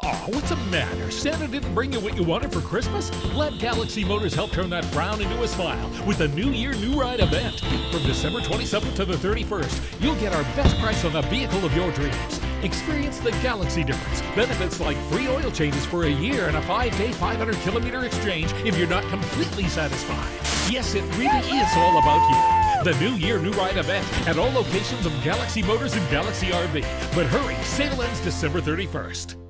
Aw, what's the matter? Santa didn't bring you what you wanted for Christmas? Let Galaxy Motors help turn that frown into a smile with the New Year New Ride event. From December 27th to the 31st, you'll get our best price on the vehicle of your dreams. Experience the Galaxy difference. Benefits like free oil changes for a year and a 5-day, 500-kilometer exchange if you're not completely satisfied. Yes, it really is all about you. The New Year New Ride event at all locations of Galaxy Motors and Galaxy RV. But hurry, sale ends December 31st.